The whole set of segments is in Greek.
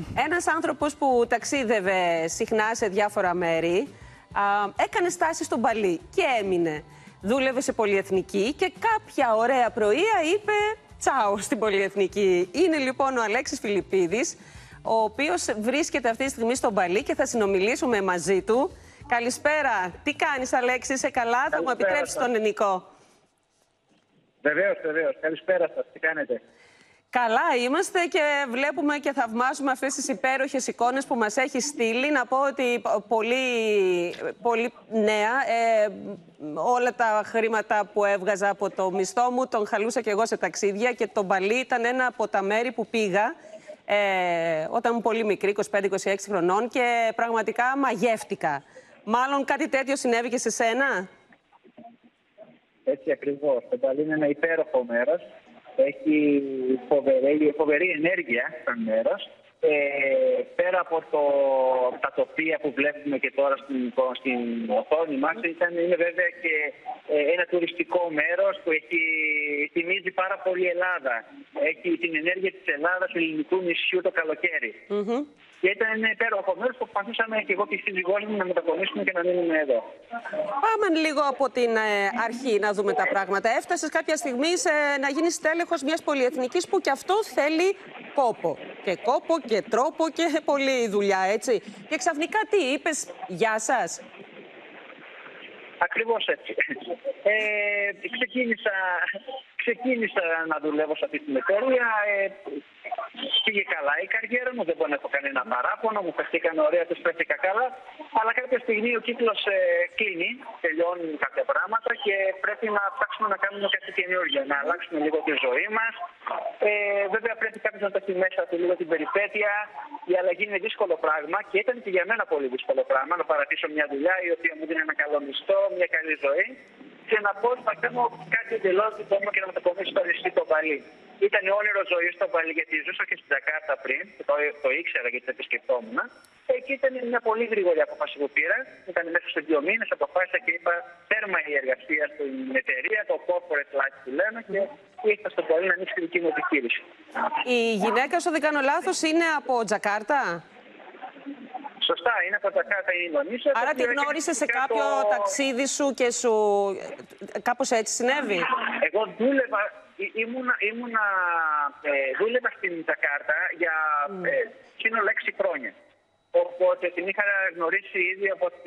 Ένας άνθρωπος που ταξίδευε συχνά σε διάφορα μέρη, έκανε στάση στον Μπαλί και έμεινε. Δούλευε σε πολυεθνική και κάποια ωραία πρωία είπε τσάου στην πολυεθνική. Είναι λοιπόν ο Αλέξης Φιλιππίδης, ο οποίος βρίσκεται αυτή τη στιγμή στον Μπαλί και θα συνομιλήσουμε μαζί του. Καλησπέρα. Τι κάνεις, Αλέξη, είσαι καλά? Θα μου επιτρέψεις τον Νικό? Βεβαίως, βεβαίως. Καλησπέρα σας. Τι κάνετε? Καλά είμαστε και βλέπουμε και θαυμάζουμε αυτές τις υπέροχες εικόνες που μας έχει στείλει. Να πω ότι πολύ νέα. Όλα τα χρήματα που έβγαζα από το μισθό μου τον χαλούσα και εγώ σε ταξίδια και το Μπαλί ήταν ένα από τα μέρη που πήγα όταν ήμουν πολύ μικρή, 25-26 χρονών, και πραγματικά μαγεύτηκα. Μάλλον κάτι τέτοιο συνέβη και σε σένα? Έτσι ακριβώς. Το Μπαλί είναι ένα υπέροχο μέρος. Έχει φοβερή ενέργεια σαν μέρος. Πέρα από τα τοπία που βλέπουμε και τώρα στην οθόνη μας, είναι βέβαια και ένα τουριστικό μέρος που θυμίζει πάρα πολύ Ελλάδα. Έχει την ενέργεια της Ελλάδας, του ελληνικού νησιού το καλοκαίρι. Και ήταν ένα υπέροχο μέρος που προσπαθήσαμε και εγώ και οι σύζυγός μου να μετακομίσουμε και να μείνουμε εδώ. Πάμε λίγο από την αρχή να δούμε τα πράγματα. Έφτασες κάποια στιγμή να γίνεις τέλεχος μιας πολυεθνικής που κι αυτό θέλει κόπο. Και κόπο και τρόπο και πολλή δουλειά, έτσι. Και ξαφνικά τι είπες? Γεια σας. Ακριβώς έτσι. Ξεκίνησα να δουλεύω σε αυτή την εταιρεία. Πήγε καλά η καριέρα μου, δεν μπορώ να έχω κανένα παράπονο, μου φερθήκαν ωραία, τους φέρθηκα καλά. Αλλά κάποια στιγμή ο κύκλος κλείνει, τελειώνουν κάποια πράγματα και πρέπει να ψάξουμε να κάνουμε κάτι καινούργιο, να αλλάξουμε λίγο τη ζωή μας. Βέβαια πρέπει κάποιος να το έχει μέσα του λίγο την περιπέτεια. Η αλλαγή είναι δύσκολο πράγμα και ήταν και για μένα πολύ δύσκολο πράγμα να παρατήσω μια δουλειά η οποία μου δίνει ένα καλό μισθό, μια καλή ζωή, και να πω να κάνω κάτι εντελώς δικό μου και να μετακομίσω στο νησί το Μπαλί. Ήταν όνειρο ζωή στο Μπαλί, γιατί ζούσα και στην Τζακάρτα πριν, το ήξερα γιατί το επισκεφτόμουν. Εκεί ήταν μια πολύ γρήγορη απόφαση που πήρα. Ήταν μέσα σε 2 μήνες, αποφάσισα και είπα τέρμα η εργασία στην εταιρεία, το corporate life που λέμε, και ήρθα στο Μπαλί να ανοίξει τη δική μου επιχείρηση. Η γυναίκα σου, δεν κάνω λάθος, είναι από Τζακάρτα? Σωστά, είναι από Τζακάρτα η Ινδονήσια. Άρα τη γνώρισες σε κάποιο ταξίδι σου και σου κάπως έτσι συνέβη? Εγώ δούλευα στην Τζακάρτα για σύνολο 6 χρόνια. Οπότε την είχα γνωρίσει ήδη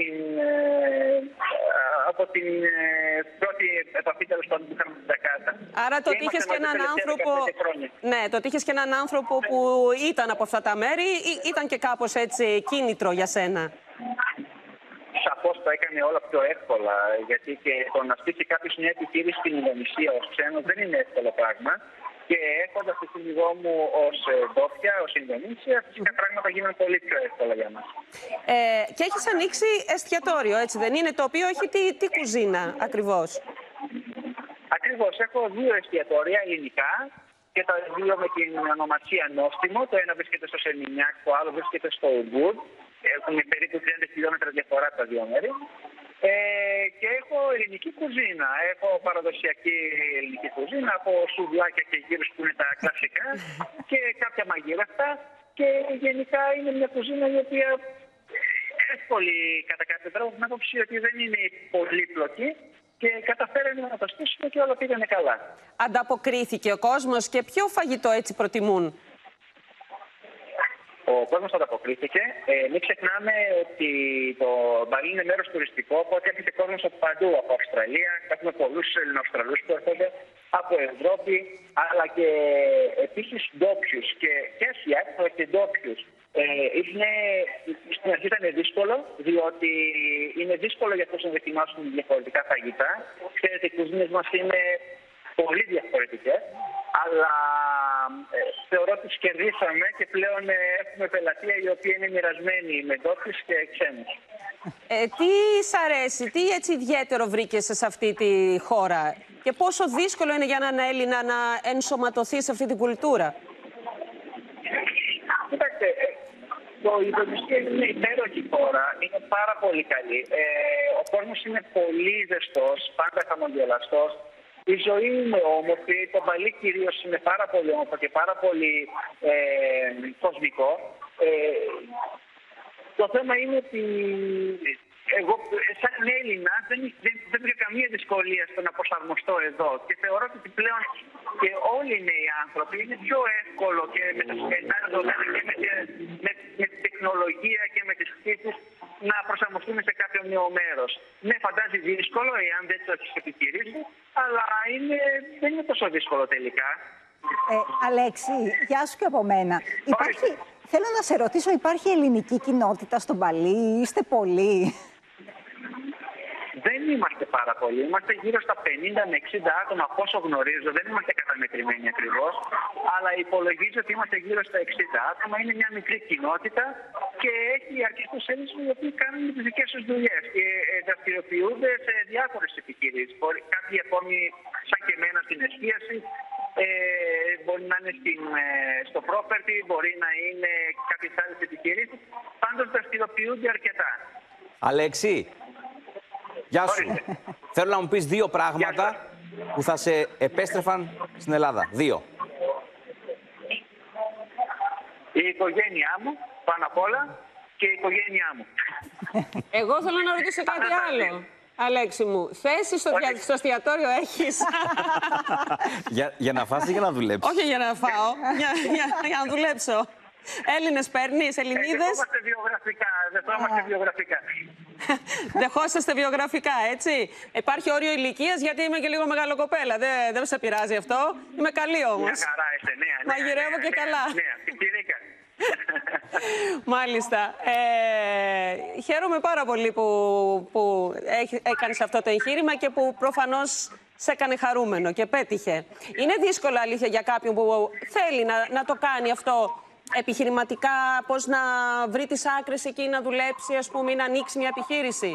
από την πρώτη επαφή τέλος πάντων που είχαμε στην Τζακάρτα. Άρα το τύχες και έναν άνθρωπο. Ναι, το τύχες και έναν άνθρωπο που ήταν από αυτά τα μέρη, ή ήταν και κάπως έτσι κίνητρο για σένα? Σαφώς το έκανε όλα πιο εύκολα, γιατί και το να στήσει κάποιος μια επιχείρηση στην Ινδονησία ως ξένος δεν είναι εύκολο πράγμα. Και έχοντας τη σύζυγό μου ως ντόπια, ως Ινδονήσια, φυσικά πράγματα γίνονται πολύ πιο εύκολα για μας. Και έχεις ανοίξει εστιατόριο, έτσι δεν είναι? Το οποίο έχει τι κουζίνα ακριβώς? Ακριβώς. Έχω 2 εστιατόρια ελληνικά και τα 2 με την ονομασία Νόστιμο. Το ένα βρίσκεται στο Σεμινιάκ, το άλλο βρίσκεται στο Ουγκούρ. Έχουν περίπου 30 χιλιόμετρα διαφορά τα 2 μέρη. Και έχω ελληνική κουζίνα. Έχω παραδοσιακή ελληνική κουζίνα από σουβλάκια και γύρους που είναι τα κλασικά και κάποια μαγείρευτα. Και γενικά είναι μια κουζίνα η οποία εύκολη κατά κάποιο τρόπο, με άποψη ότι δεν είναι πολύπλοκη, και καταφέραμε να το στήσουμε και όλα πήγανε καλά. Ανταποκρίθηκε ο κόσμος και ποιο φαγητό έτσι προτιμούν? Ο κόσμος ανταποκρίθηκε. Μην ξεχνάμε ότι το Μπαλί είναι μέρος τουριστικό, οπότε έρχεται κόσμος από παντού, από Αυστραλία. Έχουμε πολλούς Ελληνοαυστραλούς που έρχονται από Ευρώπη, αλλά και επίσης ντόπιους και Ασιάτες, αλλά και ντόπιους. Στην αρχή ήταν δύσκολο, διότι είναι δύσκολο για αυτούς να δοκιμάσουν διαφορετικά φαγητά. Ξέρετε, οι κουζίνες μας είναι πολύ διαφορετικές, αλλά θεωρώ ότι τις κερδίσαμε και πλέον έχουμε πελατεία η οποία είναι μοιρασμένη με ντόπιους και ξένους. Τι σ' αρέσει, τι έτσι ιδιαίτερο βρήκες σε αυτή τη χώρα και πόσο δύσκολο είναι για έναν Έλληνα να ενσωματωθεί σε αυτή την κουλτούρα? Κοιτάξτε, η Ινδονησία είναι μια υπέροχη χώρα, είναι πάρα πολύ καλή. Ο κόσμος είναι πολύ ζεστός, πάντα χαμογελαστός. Η ζωή είναι όμορφη, το Μπαλί κυρίως είναι πάρα πολύ όμορφο και πάρα πολύ κοσμικό. Το θέμα είναι ότι εγώ, σαν Έλληνα, δεν βρήκα καμία δυσκολία στο να προσαρμοστώ εδώ. Και θεωρώ ότι πλέον και όλοι οι νέοι άνθρωποι είναι πιο εύκολο και με τα σημερινά δεδομένα και με τη τεχνολογία και με τις χτίσεις να προσαρμοστούν σε κάποιο νέο μέρος. Ναι, φαντάζει δύσκολο εάν δεν το έχεις επιχειρήσει, αλλά δεν είναι τόσο δύσκολο τελικά. Αλέξη, γεια σου και από μένα. Θέλω να σε ρωτήσω, υπάρχει ελληνική κοινότητα στον Μπαλί, είστε πολλοί? Δεν είμαστε πάρα πολλοί. Είμαστε γύρω στα 50 με 60 άτομα, από όσο γνωρίζω. Δεν είμαστε καταμετρημένοι ακριβώς. Αλλά υπολογίζω ότι είμαστε γύρω στα 60 άτομα. Είναι μια μικρή κοινότητα και έχει αρκετούς Έλληνες οι οποίοι κάνουν τις δικές τους δουλειές και δραστηριοποιούνται σε διάφορες επιχειρήσεις. Κάποιοι ακόμη, σαν και εμένα, στην εστίαση. Μπορεί να είναι στο property, μπορεί να είναι κάποιες άλλες επιχειρήσεις. Πάντως δραστηριοποιούνται αρκετά. Αλέξη, γεια σου. Θέλω να μου πεις δύο πράγματα που θα σε επέστρεφαν στην Ελλάδα. Δύο. Η οικογένειά μου, πάνω απ' όλα, και η οικογένειά μου. Εγώ θέλω να ρωτήσω κάτι άλλο. Αλέξη μου, θέση στο εστιατόριο έχεις? Για να φας ή για να δουλέψεις? Όχι για να φάω, για να δουλέψω. Έλληνες παίρνεις, Ελληνίδες? Δεχόμαστε βιογραφικά. Δεχόσαστε βιογραφικά, έτσι. Υπάρχει όριο ηλικίας, γιατί είμαι και λίγο μεγαλοκοπέλα. Δεν σε πειράζει αυτό. Είμαι καλή όμως. Μια χαρά είσαι, ναι. Μαγειρεύω και καλά. Ναι, πιτσιρίκα. Μάλιστα. Χαίρομαι πάρα πολύ που έκανες αυτό το εγχείρημα και που προφανώς σε έκανε χαρούμενο και πέτυχε. Είναι δύσκολο, αλήθεια, για κάποιον που θέλει να το κάνει αυτό επιχειρηματικά, πώς να βρει τις άκρες εκεί, να δουλέψει, ας πούμε, ή να ανοίξει μια επιχείρηση?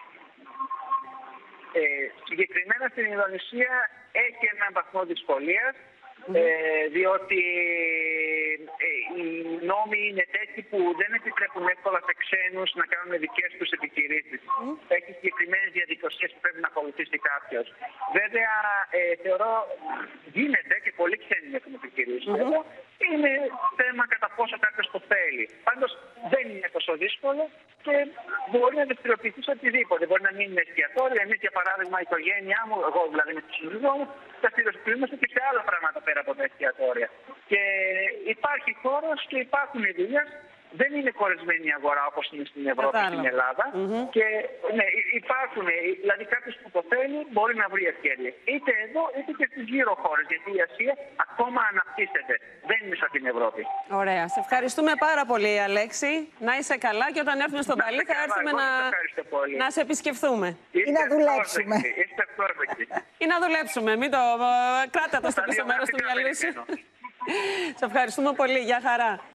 Συγκεκριμένα στην Ινδονησία έχει έναν βαθμό δυσκολίας, διότι οι νόμοι είναι τέτοιοι που δεν επιτρέπουν εύκολα σε ξένους να κάνουν δικές τους επιχειρήσεις. Έχει συγκεκριμένες διαδικασίες που πρέπει να ακολουθήσει κάποιος. Βέβαια, θεωρώ γίνεται και πολλοί ξένοι έχουν επιχειρήσεις. Είναι θέμα κατά πόσο κάποιος το θέλει. Πάντως δεν είναι τόσο δύσκολο και μπορεί να δραστηριοποιηθεί σε οτιδήποτε. Μπορεί να μείνει με εστιατόρια. Εμείς, για παράδειγμα, η οικογένειά μου, εγώ δηλαδή με τη σύζυγό μου, δραστηριοποιούμαστε και σε άλλα πράγματα πέρα από τα εστιατόρια. Και υπάρχει χώρος και υπάρχουν δουλειές. Δεν είναι κορεσμένη η αγορά όπως είναι στην Ευρώπη, στην Ελλάδα. Και ναι, υπάρχουν, δηλαδή κάποιος που το θέλει μπορεί να βρει ευκαιρίες. Είτε εδώ είτε και στις γύρω χώρες. Γιατί η Ασία ακόμα αναπτύσσεται. Δεν είναι σαν την Ευρώπη. Ωραία. Σε ευχαριστούμε πάρα πολύ, Αλέξη. Να είσαι καλά και όταν έρθουμε στον Παλί θα έρθουμε να σε επισκεφθούμε. Ή να δουλέψουμε. Είστε πρόσδεκτοι. Ή να δουλέψουμε. Μην το κράτα το στο πίσω μέρος του μυαλού σου. Σε ευχαριστούμε πολύ. Γεια χαρά.